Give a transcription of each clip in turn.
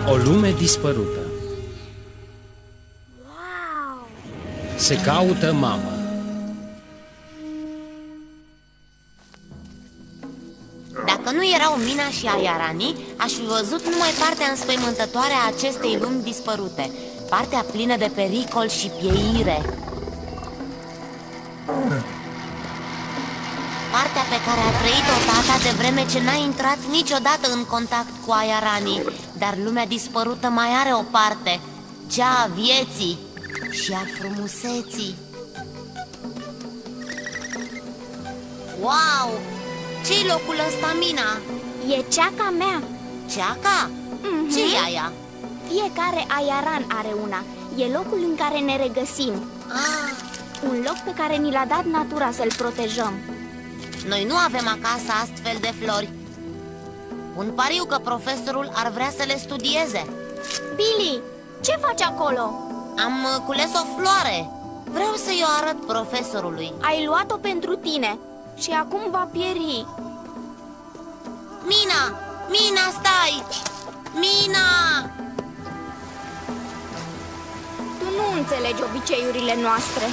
O lume dispărută. Wow! Se caută mamă. Dacă nu erau Mina și Aiarani, aș fi văzut numai partea înspăimântătoare a acestei lumi dispărute, partea plină de pericol și pieire. Partea pe care a trăit-o tata de vreme ce n-a intrat niciodată în contact cu Aiarani. Dar lumea dispărută mai are o parte, cea a vieții și a frumuseții. Wow! Ce-i locul ăsta, Mina? E ceaca mea. Ceaca? Ce-i aia? Fiecare aiaran are una. E locul în care ne regăsim. Ah, Un loc pe care ni l-a dat natura să-l protejăm. noi nu avem acasă astfel de flori. Un pariu că profesorul ar vrea să le studieze. Billy, ce faci acolo? Am cules o floare. Vreau să-i o arăt profesorului. Ai luat-o pentru tine și acum va pieri. Mina! Mina, stai! Mina! Tu nu înțelegi obiceiurile noastre.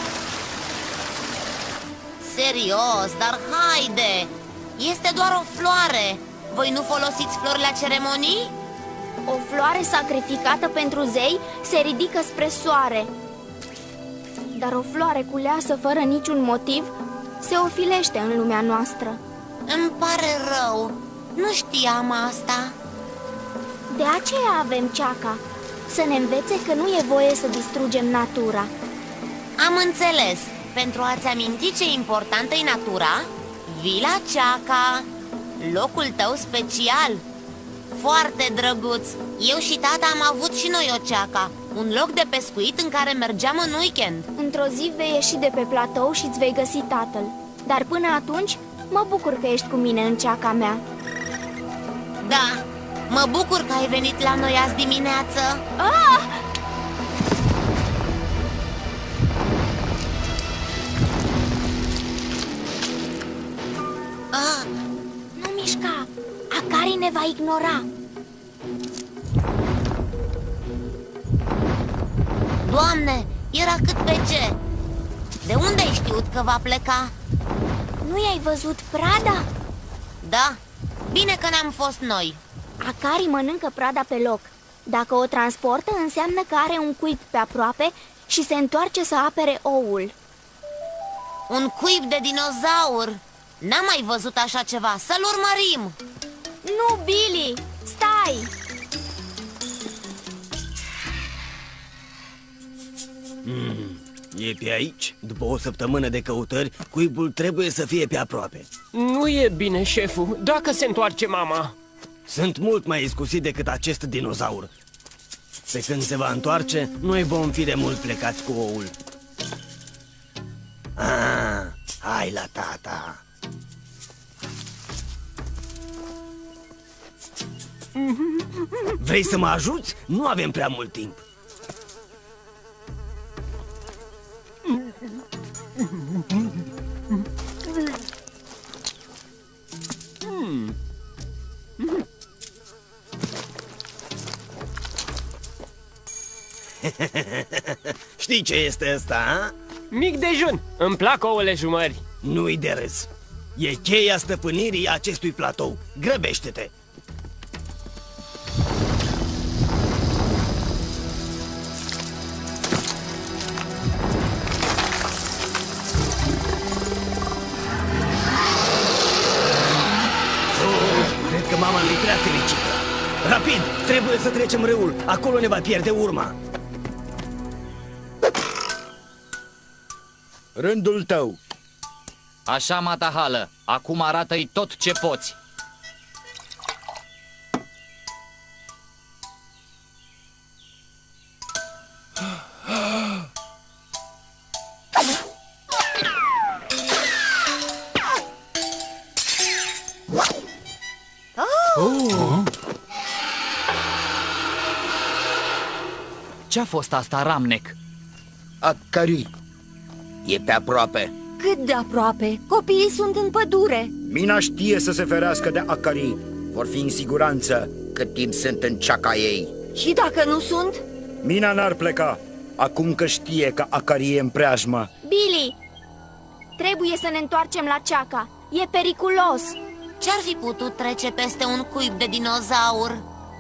Serios, dar haide! Este doar o floare. Voi nu folosiți flori la ceremonii? O floare sacrificată pentru zei se ridică spre soare. Dar o floare culeasă fără niciun motiv se ofilește în lumea noastră. Îmi pare rău. Nu știam asta. De aceea avem ceaca, să ne învețe că nu e voie să distrugem natura. Am înțeles. Pentru a-ți aminti ce importantă e natura, vii la ceaca, locul tău special. Foarte drăguț. Eu și tata am avut și noi o ceaca, un loc de pescuit în care mergeam în weekend. Într-o zi vei ieși de pe platou și îți vei găsi tatăl. Dar până atunci, mă bucur că ești cu mine în ceaca mea. Da, mă bucur că ai venit la noi azi dimineață. Ah! Ah, Nu mișca! Akari ne va ignora. Doamne, era cât pe ce. De unde ai știut că va pleca? Nu i-ai văzut prada? Da, bine că n-am fost noi. Akari mănâncă prada pe loc. Dacă o transportă, înseamnă că are un cuib pe aproape și se întoarce să apere oul. Un cuib de dinozaur. N-am mai văzut așa ceva, să-l urmărim. Nu, Billy! Stai! E pe aici? După o săptămână de căutări, cuibul trebuie să fie pe aproape. Nu e bine, șeful. Dacă se întoarce mama. Sunt mult mai iscusit decât acest dinozaur. Pe când se va întoarce, noi vom fi de mult plecați cu oul. Hai la tata. Vrei să mă ajuți? Nu avem prea mult timp. Știi ce este ăsta, a? Mic dejun. Îmi plac ouăle jumări. Nu-i de râs. E cheia stăpânirii acestui platou. Grăbește-te! Cred că mama nu-i prea fericită. Rapid! Trebuie să trecem râul. Acolo ne va pierde urma. Rândul tău. Așa, Matahală, acum arată-i tot ce poți. Ce-a fost asta, Ramnec? Akari. E pe aproape. Cât de aproape? Copiii sunt în pădure. Mina știe să se ferească de Akari. Vor fi în siguranță cât timp sunt în ceaca ei. Și dacă nu sunt? Mina n-ar pleca, acum că știe că Akari e în preajmă. Billy, trebuie să ne întoarcem la ceaca. E periculos. Ce-ar fi putut trece peste un cuib de dinozaur?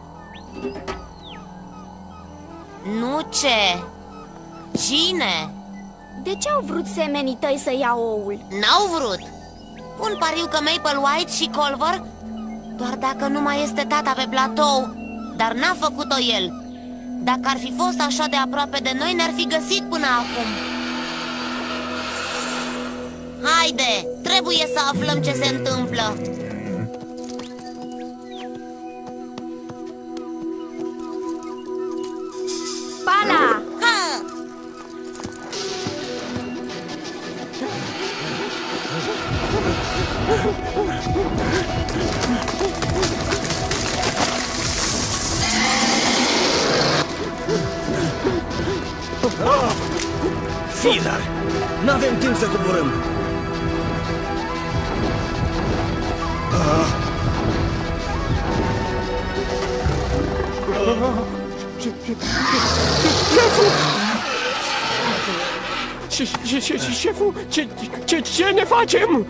Nu ce? Cine? De ce au vrut semenii tăi să ia oul? N-au vrut. Pun pariu că Maple White și Culver, doar dacă nu mai este tata pe platou. Dar n-a făcut-o el. Dacă ar fi fost așa de aproape de noi, ne-ar fi găsit până acum. Haide, trebuie să aflăm ce se întâmplă. Pala! Ha! Fidar, n-avem timp să coborâm. Șeful, ce ne facem?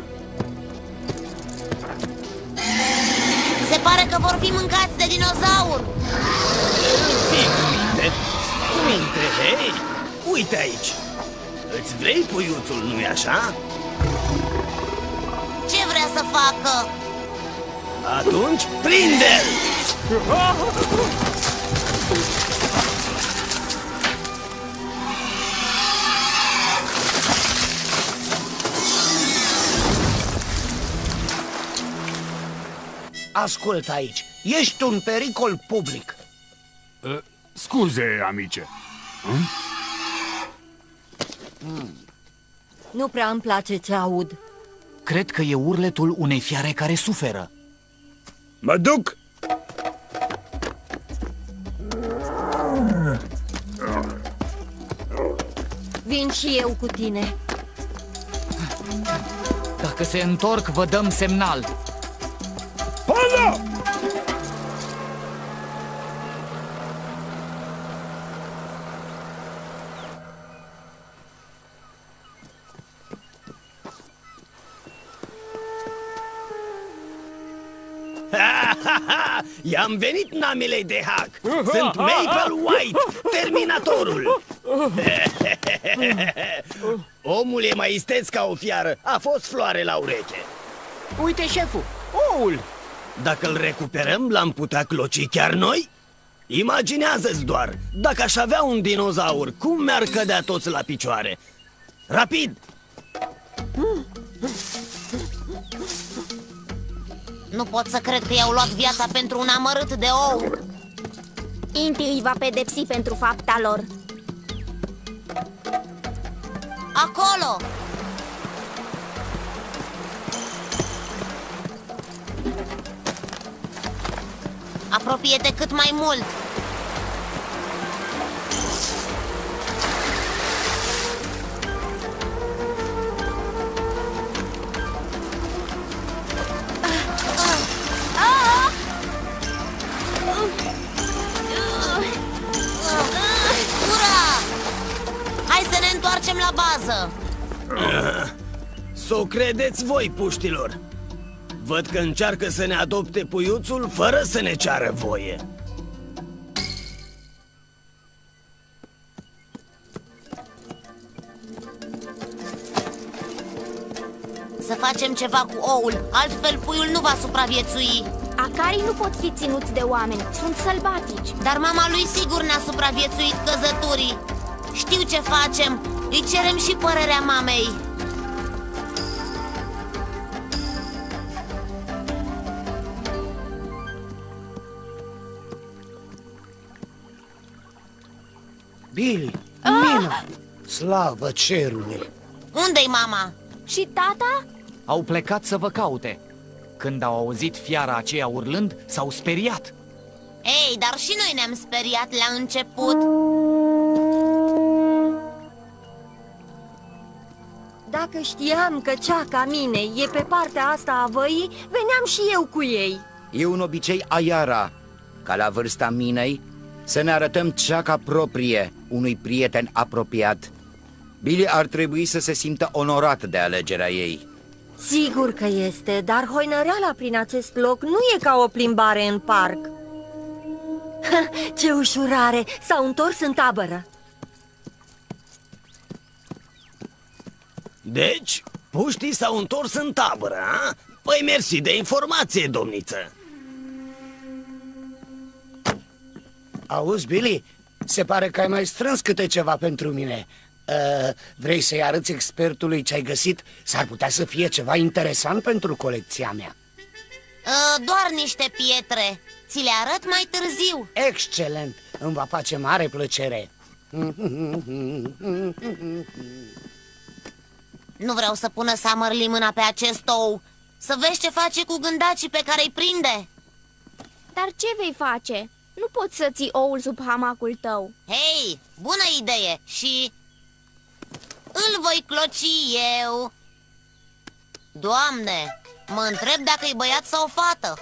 Se pare că vor fi mâncați de dinozaur. Fii cu minte, cu minte, hei! Uite aici! Îți vrei puiuțul, nu-i așa? Ce vrea să facă? Atunci prinde-l! Ascultă aici, ești un pericol public. Scuze, amice. Nu prea îmi place ce aud. Cred că e urletul unei fiare care suferă. Mă duc! Vin și eu cu tine. Dacă se întorc, vă dăm semnal. Pala! I-am venit, namilei de hac! Sunt Maple White, Terminatorul! Omul e mai isteț ca o fiară, a fost floare la ureche. Uite, șeful, oul! Dacă îl recuperăm, l-am putea cloci chiar noi? Imaginează-ți doar, dacă aș avea un dinozaur, cum mi-ar cădea toți la picioare? Rapid! Nu pot să cred că i-au luat viața pentru un amărât de ou. Inti îi va pedepsi pentru fapta lor. Acolo! Apropie-te cât mai mult. Hai să ne întoarcem la bază. S-o credeți voi, puștilor. Văd că încearcă să ne adopte puiuțul fără să ne ceară voie. Să facem ceva cu oul, altfel puiul nu va supraviețui. Acarii nu pot fi ținuți de oameni, sunt sălbatici. Dar mama lui sigur ne-a supraviețuit căzăturii. Știu ce facem, îi cerem și părerea mamei. Billy, Mina, slavă cerului! Unde-i mama? Și tata? Au plecat să vă caute. Când au auzit fiara aceea urlând, s-au speriat. Ei, dar și noi ne-am speriat la început. Dacă știam că ceaca minei e pe partea asta a văii, veneam și eu cu ei. E un obicei Ayara. ca la vârsta Minei, să ne arătăm ceaca proprie unui prieten apropiat. Billy ar trebui să se simtă onorat de alegerea ei. Sigur că este, dar hoinăreala prin acest loc nu e ca o plimbare în parc. Ce ușurare! S-au întors în tabără. Deci, puștii s-au întors în tabără, a? Păi mersi de informație, domniță. Auzi, Billy, se pare că ai mai strâns câte ceva pentru mine. Vrei să-i arăți expertului ce ai găsit? S-ar putea să fie ceva interesant pentru colecția mea. Doar niște pietre. Ți le arăt mai târziu. Excelent! Îmi va face mare plăcere. Nu vreau să pună Summerlee mâna pe acest ou. Să vezi ce face cu gândacii pe care îi prinde. Dar ce vei face? Nu poți să ții oul sub hamacul tău. Hei, bună idee! Și îl voi cloci eu. Doamne, mă întreb dacă e băiat sau fată.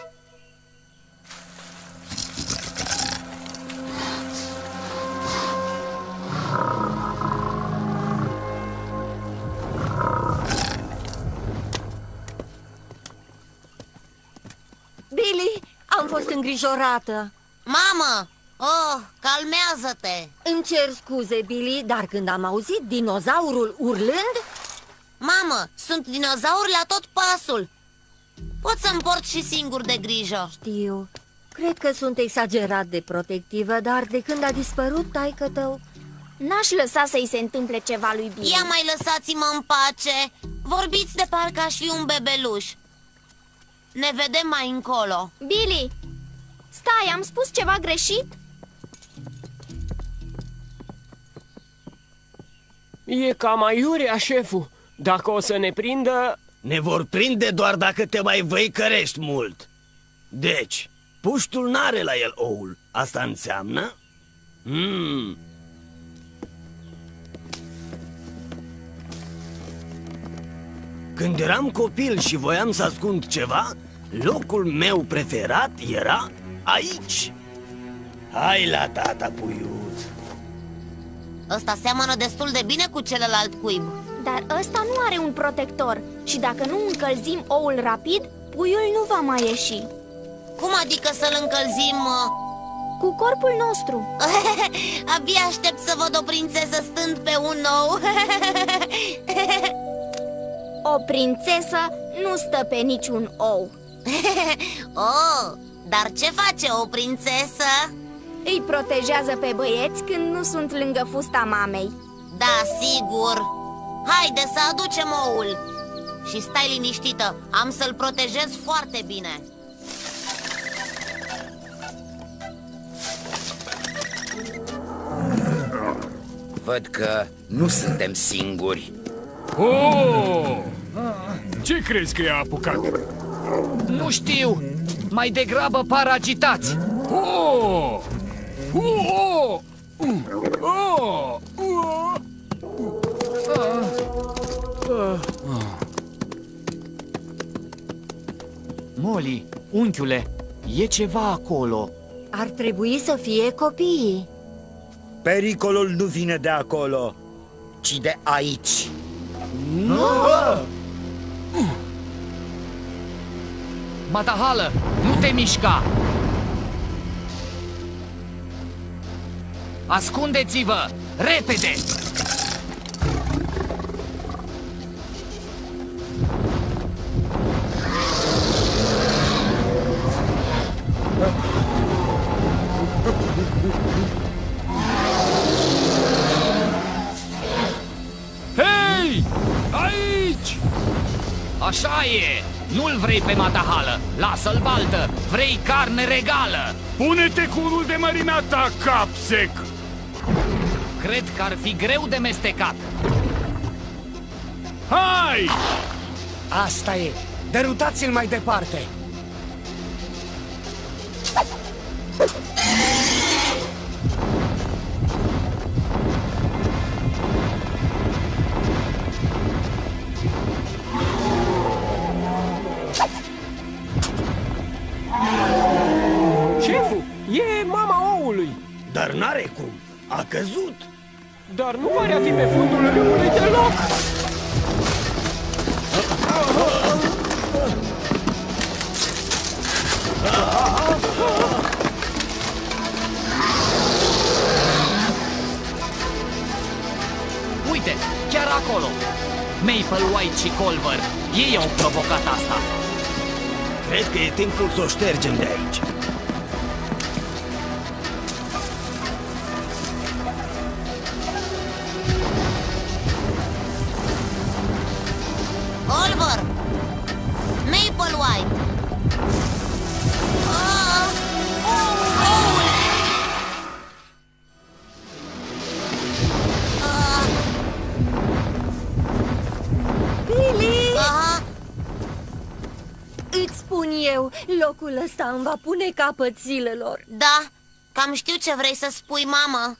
Billy, am fost îngrijorată. Mamă! Oh, calmează-te! Îmi cer scuze, Billy, dar când am auzit dinozaurul urlând... Mamă, sunt dinozauri la tot pasul. Pot să-mi port și singur de grijă. Știu, cred că sunt exagerat de protectivă, dar de când a dispărut taică tău... N-aș lăsa să-i se întâmple ceva lui Billy. Ia mai lăsați-mă în pace. Vorbiți de parcă aș fi un bebeluș. Ne vedem mai încolo. Billy, stai, am spus ceva greșit? E cam aiurea, șeful. Dacă o să ne prindă... Ne vor prinde doar dacă te mai văicărești mult. Deci, puștul n-are la el oul. Asta înseamnă... Când eram copil și voiam să ascund ceva, locul meu preferat era aici. Hai la tata, puiuț. Ăsta seamănă destul de bine cu celălalt cuib. Dar ăsta nu are un protector și dacă nu încălzim oul rapid, puiul nu va mai ieși. Cum adică să-l încălzim? Cu corpul nostru. Abia aștept să văd o prințesă stând pe un ou. O prințesă nu stă pe niciun ou. Oh, dar ce face o prințesă? Îi protejează pe băieți când nu sunt lângă fusta mamei. Da, sigur. Haide să aducem oul. Și stai liniștită, am să-l protejez foarte bine. Văd că nu suntem singuri. Oh! Ce crezi că i-a apucat? Nu știu, mai degrabă par agitați. Oh! Oh! Oh! Oh! Molly, unchiule, e ceva acolo. Ar trebui să fie copiii. Pericolul nu vine de acolo, Ci de aici. Matahală, nu te mișca! Ascundeți-vă! Repede! Hei! Aici! Așa e! Nu-l vrei pe Matahală! Lasă-l baltă! Vrei carne regală! Pune-te cu unul de mărimea ta, cap sec! Cred că ar fi greu de mestecat. Hai! Asta e. Derutați-l mai departe. Șeful, mama oului. Dar n-are cum, a căzut. Dar nu pare a fi pe fundul râului deloc. Uite, chiar acolo. Maple White și Culver. Ei au provocat asta. Cred că e timpul să o ștergem de aici. Culver! Maple White! Billy! Aha! Îți spun eu, locul ăsta îmi va pune capăt zilelor. Da, cam știu ce vrei să spui, mamă.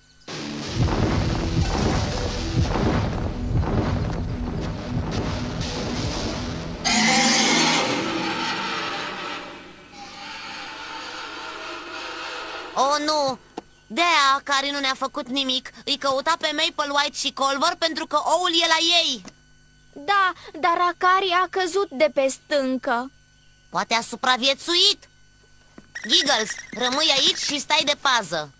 Oh, nu! De-aia Cari nu ne-a făcut nimic. Îi căuta pe Maple White și Culver pentru că oul e la ei. Da, dar Akari a căzut de pe stâncă. Poate a supraviețuit. Giggles, rămâi aici și stai de pază.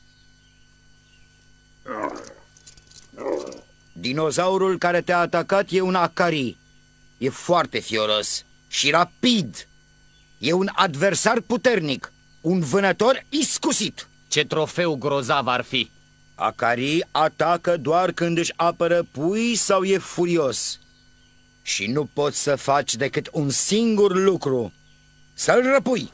Dinozaurul care te-a atacat e un Akari. E foarte fioros și rapid. E un adversar puternic, un vânător iscusit. Ce trofeu grozav ar fi. Akari atacă doar când își apără puii sau e furios. Și nu poți să faci decât un singur lucru: să-l răpui.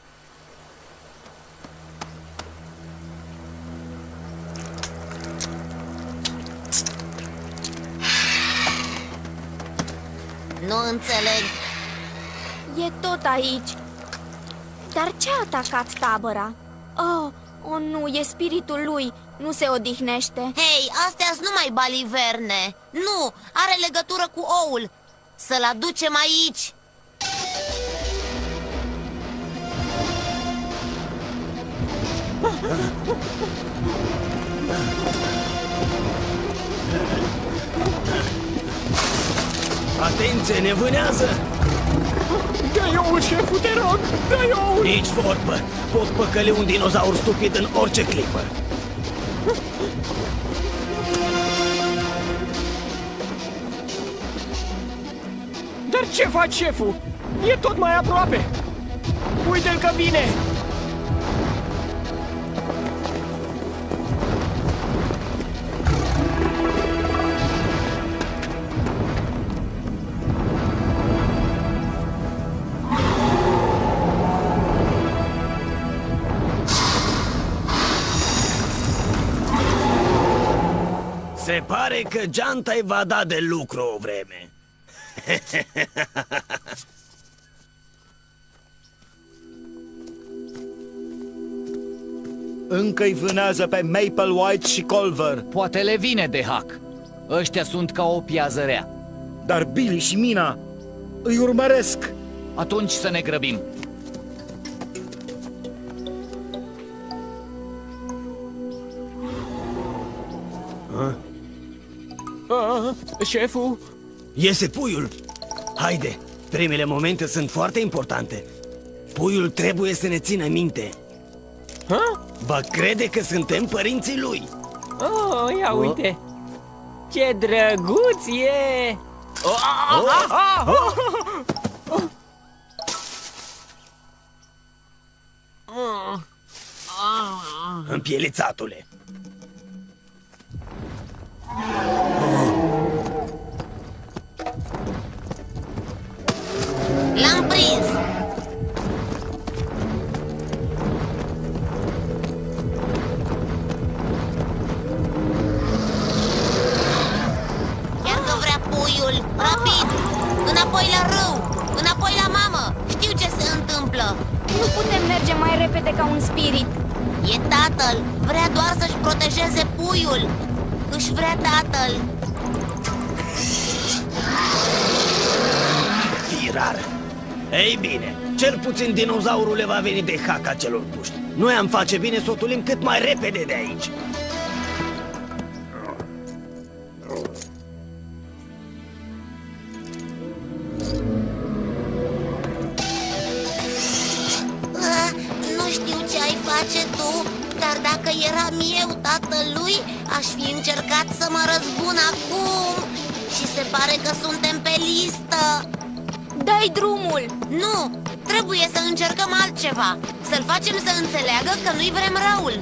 Nu înțeleg. E tot aici. Dar ce a atacat tabăra? Oh, nu, e spiritul lui. Nu se odihnește. Hei, astea-s numai baliverne. Nu, are legătură cu oul. Să-l aducem aici. Atenție, ne vânează! Dă-i oul, șeful, te rog! Dă-i oul! Nici vorbă! Pot păcăli un dinozaur stupid în orice clipă. Dar ce faci, șeful? E tot mai aproape! Uite-l că vine! Se pare că geanta-i va da de lucru o vreme. Încă-i vânează pe Maple White și Culver. Poate le vine de hac. Ăștia sunt ca o piază rea. Dar Billy și Mina îi urmăresc. Atunci să ne grăbim. Șeful? Iese puiul! Haide, primele momente sunt foarte importante. Puiul trebuie să ne țină minte. Va crede că suntem părinții lui. Oh, ia uite! Ce drăguț e! Împielițatule! L-am prins! Chiar că vrea puiul! Rapid! Înapoi la râu! Înapoi la mamă! Știu ce se întâmplă! Nu putem merge mai repede ca un spirit. E tatăl! Vrea doar să-și protejeze puiul! Își vrea tatăl! Fii rar! Ei bine, cel puțin dinozaurul le va veni de haca celor puști. Noi am face bine să o tulim cât mai repede de aici. Nu știu ce ai face tu, dar dacă eram eu tatălui, aș fi încercat să mă răzbun acum. Și se pare că suntem pe listă. Dă-i drumul! Nu, trebuie să încercăm altceva. Să-l facem să înțeleagă că nu-i vrem răul.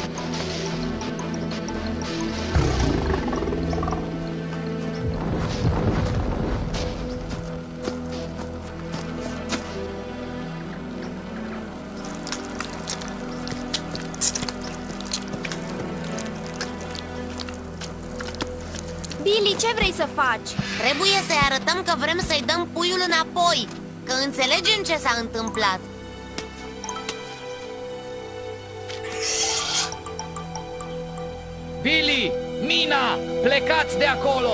Billy, ce vrei să faci? Trebuie să-i arătăm că vrem să-i dăm puiul înapoi, că înțelegem ce s-a întâmplat. Billy, Mina, plecați de acolo!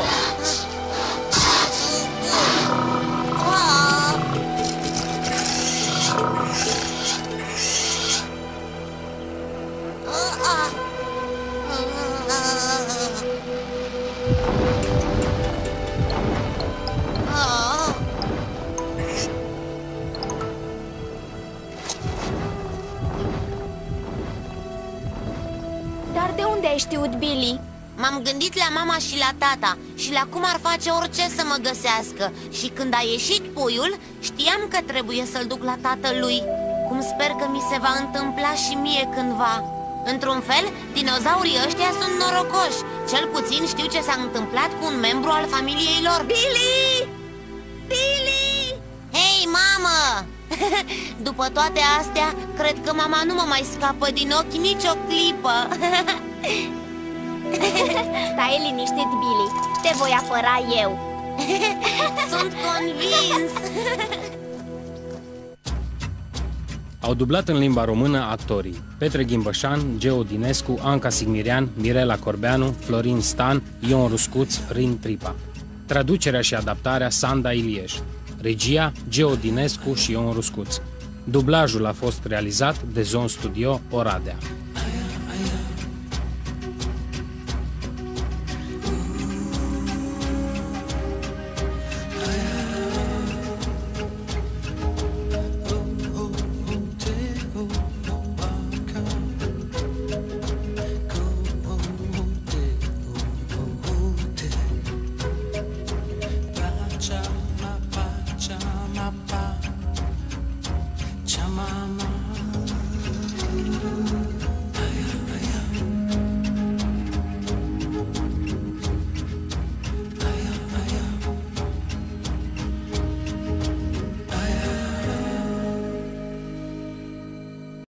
Dar de unde ai știut, Billy? M-am gândit la mama și la tata și la cum ar face orice să mă găsească. Și când a ieșit puiul, știam că trebuie să-l duc la tatălui. Cum sper că mi se va întâmpla și mie cândva. Într-un fel, dinozaurii ăștia sunt norocoși. Cel puțin știu ce s-a întâmplat cu un membru al familiei lor. Billy! Billy! Hei, mamă! După toate astea, cred că mama nu mă mai scapă din ochi nicio clipă. Stai liniștit, Billy. Te voi apăra eu. Sunt convins. Au dublat în limba română actorii Petre Ghimbășan, Geo Dinescu, Anca Sigmirian, Mirela Corbeanu, Florin Stan, Ion Ruscuț, Rin Tripa. Traducerea și adaptarea Sanda Ilieș. Regia Geo Dinescu și Ion Ruscuț. Dublajul a fost realizat de Zone Studio Oradea.